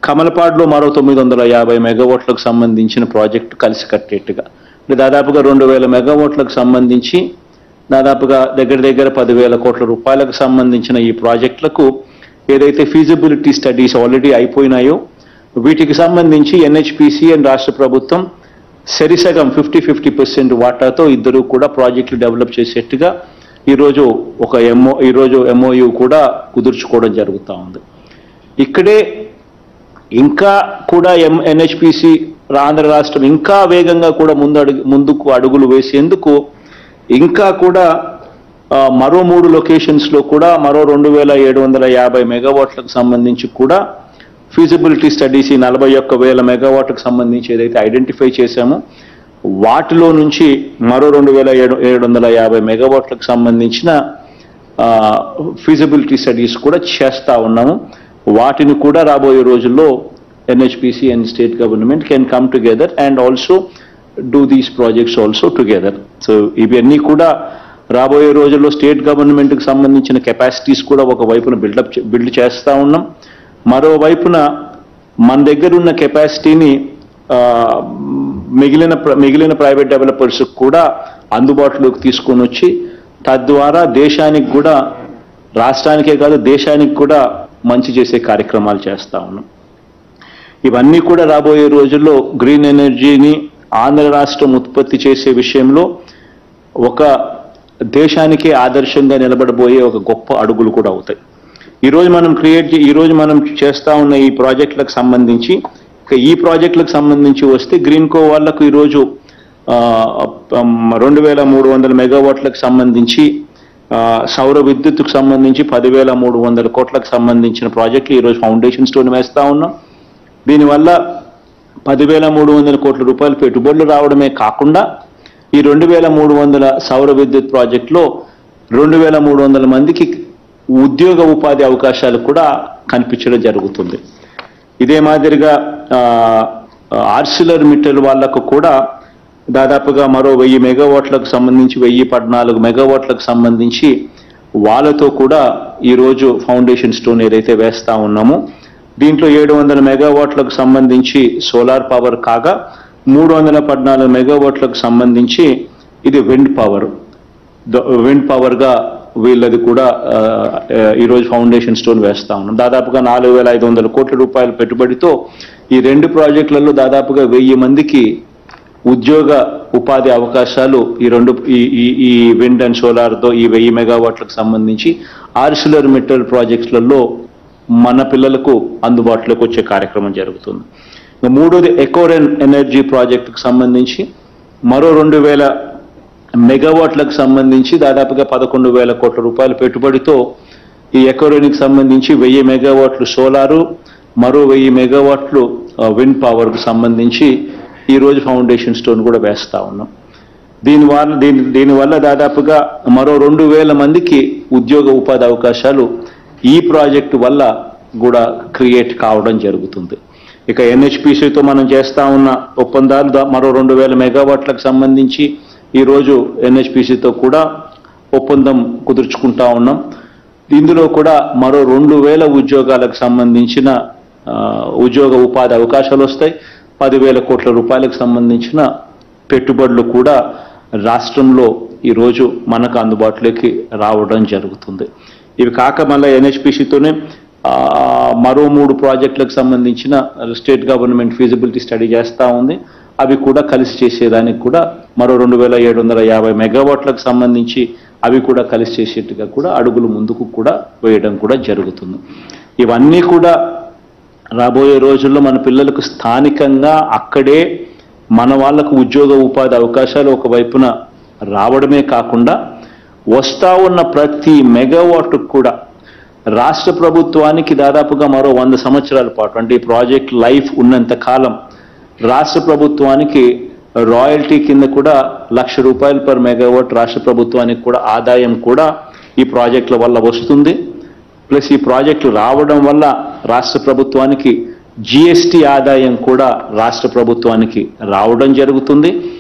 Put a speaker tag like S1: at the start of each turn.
S1: కమలపాడులో మరో 950 మెగావాట్లకు సంబంధించిన ప్రాజెక్టు కలిసి కట్టేట్టుగా దాదాపుగా 2000 మెగావాట్లకు సంబంధించి దాదాపుగా దగ్గర 10,000 కోట్ల రూపాయలకు సంబంధించిన ఈ ప్రాజెక్టులకు ఏదైతే ఫీజిబిలిటీ స్టడీస్ ఆల్రెడీ అయిపోయినాయో వీటికి సంబంధించి ఎన్హెచ్పిసి అండ్ రాష్ట్ర ప్రభుత్వం సరిసగం 50% వాటాతో ఇద్దరు కూడా ప్రాజెక్టులు డెవలప్ చేసేట్టుగా ఈరోజు ఎంఓయు కూడా కుదుర్చుకోవడం జరుగుతూ ఉంది. ఇక్కడే ఇంకా కూడా ఎన్హెచ్పిసి ఆంధ్ర రాష్ట్రం ఇంకా వేగంగా కూడా ముందుకు అడుగులు వేసేందుకు ఇంకా కూడా మరో 3 లొకేషన్స్లో కూడా మరో 2,750 మెగావాట్లకు సంబంధించి కూడా ఫీజిబిలిటీ స్టడీస్ 41,000 మెగావాట్లకు సంబంధించి ఏదైతే ఐడెంటిఫై చేశామో వాటిలో నుంచి మరో 2,750 మెగావాట్లకు సంబంధించిన ఫీజిబిలిటీ స్టడీస్ కూడా చేస్తూ ఉన్నాము. వాటిని కూడా రాబోయే రోజుల్లో NHPC and state government can come together and also do these projects also together. So ఇవన్నీ కూడా రాబోయే రోజుల్లో స్టేట్ గవర్నమెంట్కి సంబంధించిన కెపాసిటీస్ కూడా ఒకవైపున బిల్డ్ చేస్తూ ఉన్నాం. మరోవైపున మన దగ్గర ఉన్న కెపాసిటీని మిగిలిన ప్రైవేట్ డెవలపర్స్ కూడా అందుబాటులోకి తీసుకొని వచ్చి తద్వారా దేశానికి కూడా రాష్ట్రానికే కాదు దేశానికి కూడా మంచి చేసే కార్యక్రమాలు చేస్తూ ఉన్నాం. ఇవన్నీ కూడా రాబోయే రోజుల్లో గ్రీన్ ఎనర్జీని ఆంధ్ర రాష్ట్రం ఉత్పత్తి చేసే విషయంలో ఒక దేశానికి ఆదర్శంగా నిలబడబోయే ఒక గొప్ప అడుగులు కూడా అవుతాయి. ఈరోజు మనం చేస్తూ ఉన్న ఈ ప్రాజెక్టులకు సంబంధించి ఈ ప్రాజెక్టులకు సంబంధించి వస్తే గ్రీన్కో వాళ్లకు ఈరోజు 2,300 మెగావాట్లకు సంబంధించి సౌర విద్యుత్తుకు సంబంధించి 10,300 కోట్లకు సంబంధించిన ప్రాజెక్టులు ఈరోజు ఫౌండేషన్ స్టోన్ వేస్తూ ఉన్నాం. దీనివల్ల 10,300 కోట్ల రూపాయలు పెట్టుబడులు రావడమే కాకుండా ఈ 2,300 సౌర విద్యుత్ ప్రాజెక్టులో 2,300 మందికి ఉద్యోగ ఉపాధి అవకాశాలు కూడా కనిపించడం జరుగుతుంది. ఇదే మాదిరిగా ఆర్సిలర్ మిట్టల్ వాళ్లకు కూడా దాదాపుగా మరో 1000 మెగావాట్లకు సంబంధించి 1014 మెగావాట్లకు సంబంధించి వాళ్ళతో కూడా ఈరోజు ఫౌండేషన్ స్టోన్ ఏదైతే వేస్తా ఉన్నామో దీంట్లో 700 మెగావాట్లకు సంబంధించి సోలార్ పవర్ కాగా 314 మెగావాట్లకు సంబంధించి ఇది విండ్ పవర్గా వీళ్ళది కూడా ఈరోజు ఫౌండేషన్ స్టోన్ వేస్తా ఉన్నాం. దాదాపుగా 4,500 కోట్ల రూపాయల పెట్టుబడితో ఈ 2 ప్రాజెక్టులలో దాదాపుగా 1000 మందికి ఉద్యోగ ఉపాధి అవకాశాలు ఈ విండ్ అండ్ సోలార్తో ఈ 1000 మెగావాట్లకు సంబంధించి ఆర్సిలర్ మిట్టల్ ప్రాజెక్టులలో మన పిల్లలకు అందుబాటులోకి వచ్చే కార్యక్రమం జరుగుతుంది. మూడోది ఎకోరెన్ ఎనర్జీ ప్రాజెక్టుకు సంబంధించి మరో 2,000 మెగావాట్లకు సంబంధించి దాదాపుగా 11,000 కోట్ల రూపాయల పెట్టుబడితో ఈ ఎకోరెన్కి సంబంధించి 1000 మెగావాట్లు సోలారు మరో 1000 మెగావాట్లు విండ్ పవర్కు సంబంధించి ఈరోజు ఫౌండేషన్ స్టోన్ కూడా వేస్తూ ఉన్నాం. దీనివల్ల దాదాపుగా మరో 2,000 మందికి ఉద్యోగ ఉపాధి అవకాశాలు ఈ ప్రాజెక్టు వల్ల కూడా క్రియేట్ కావడం జరుగుతుంది. ఇక ఎన్హెచ్పిసితో మనం చేస్తా ఉన్న ఒప్పందాలు మరో 2,000 మెగావాట్లకు సంబంధించి ఈరోజు ఎన్హెచ్పిసితో కూడా ఒప్పందం కుదుర్చుకుంటా ఉన్నాం. ఇందులో కూడా మరో 2,000 ఉద్యోగాలకు సంబంధించిన ఉద్యోగ ఉపాధి అవకాశాలు వస్తాయి. 10,000 కోట్ల రూపాయలకు సంబంధించిన పెట్టుబడులు కూడా రాష్ట్రంలో ఈరోజు మనకు అందుబాటులోకి రావడం జరుగుతుంది. ఇవి కాక మళ్ళీ ఎన్హెచ్పిసితోనే మరో 3 ప్రాజెక్టులకు సంబంధించిన స్టేట్ గవర్నమెంట్ ఫీజిబిలిటీ స్టడీ చేస్తూ ఉంది. అవి కూడా కలిసి చేసేదానికి కూడా మరో 2,750 మెగావాట్లకు సంబంధించి అవి కూడా కలిసి చేసేట్టుగా కూడా అడుగులు ముందుకు కూడా వేయడం కూడా జరుగుతుంది. ఇవన్నీ కూడా రాబోయే రోజుల్లో మన పిల్లలకు స్థానికంగా అక్కడే మన వాళ్లకు ఉద్యోగ ఉపాధి అవకాశాలు ఒకవైపున రావడమే కాకుండా వస్తా ఉన్న ప్రతి మెగావాట్ కూడా రాష్ట్ర ప్రభుత్వానికి దాదాపుగా మరో 100 సంవత్సరాల పాటు అంటే ఈ ప్రాజెక్ట్ లైఫ్ ఉన్నంత కాలం రాష్ట్ర ప్రభుత్వానికి రాయల్టీ కింద కూడా ₹1,00,000 పర్ మెగావాట్ రాష్ట్ర ప్రభుత్వానికి కూడా ఆదాయం కూడా ఈ ప్రాజెక్టుల వల్ల వస్తుంది. ప్లస్ ఈ ప్రాజెక్టులు రావడం వల్ల రాష్ట్ర ప్రభుత్వానికి జీఎస్టీ ఆదాయం కూడా రాష్ట్ర ప్రభుత్వానికి రావడం జరుగుతుంది.